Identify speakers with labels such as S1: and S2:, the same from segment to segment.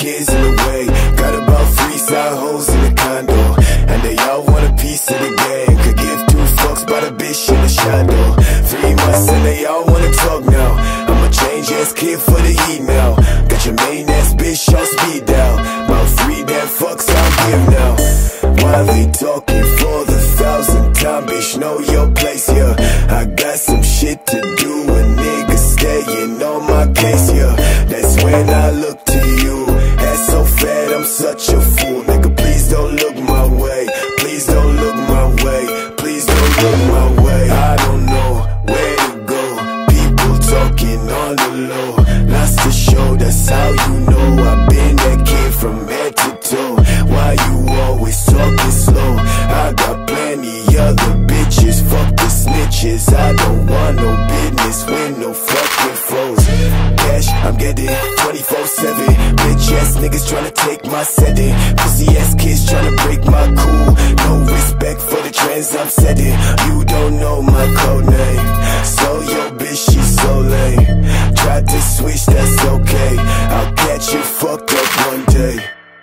S1: kids in the way. Got about 3 side hoes in the condo, and they all want a piece of the game. Could give 2 fucks by the bitch in the shondo. 3 months and they all wanna talk now. I'm a change ass kid for the heat now. Got your main ass bitch on speed dial. About 3 damn fucks I'll give now. Why they talking for the 1,000th time? Bitch, know your place here. I got some shit to do, a nigga staying on my case here. That's when I look to you. Ass so fat, I'm such a fool. Nigga, please don't look my way. Please don't look my way. Please don't look my way. I don't know where to go. People talking on the low. Lots to show, that's how you know I've been that kid from head to toe. Why you always talking slow? I got plenty other bitches, fuck the snitches. I don't want no business with no fucking foes. Cash, I'm getting 24/7. Bitch ass niggas tryna take my setting. Pussy ass kids tryna break my cool. No respect for the trends I'm setting. You don't know my code name, so yo bitch, she's so lame. Tried to switch, that's okay. I'll catch you fucked up one day.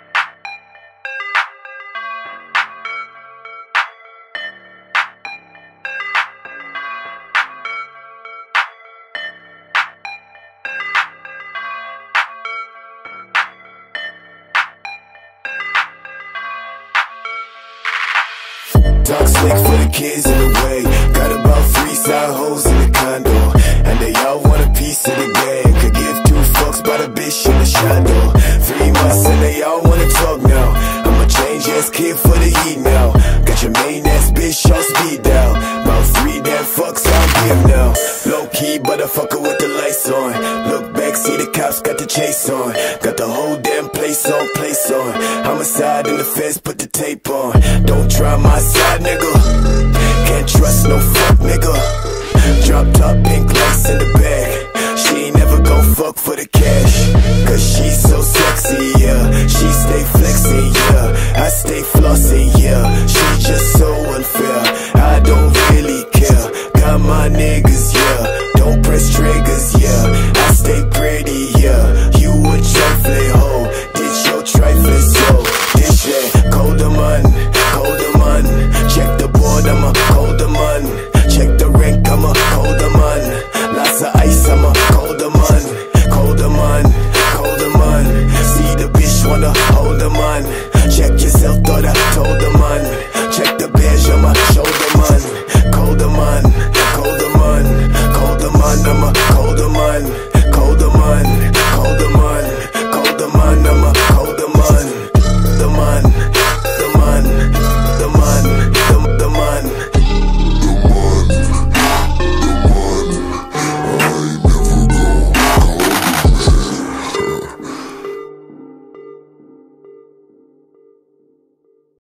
S1: Talk slick for the kids in the way. Got about 3 side hoes in the condo, and they all want a piece of the game. Could give 2 fucks by the bitch in the shondo. 3 months and they all wanna talk now. I'm a change ass kid for the heat now. Got your main ass bitch on speed dial. About 3 damn fucks I'll give now. Low key, but I fuck her with the lights on. Look back, see the cops got the chase on. Got the whole damn place on, place on. Homicide in the fence, put the tape on. Don't try my side, nigga. Can't trust no fuck, nigga. Drop top, pink lights in the bag. She ain't never gon' fuck for the cash, cause she's so sexy, yeah. She stay flexing, yeah. I stay flossing, yeah. She just so unfair, I don't really care. Got my nigga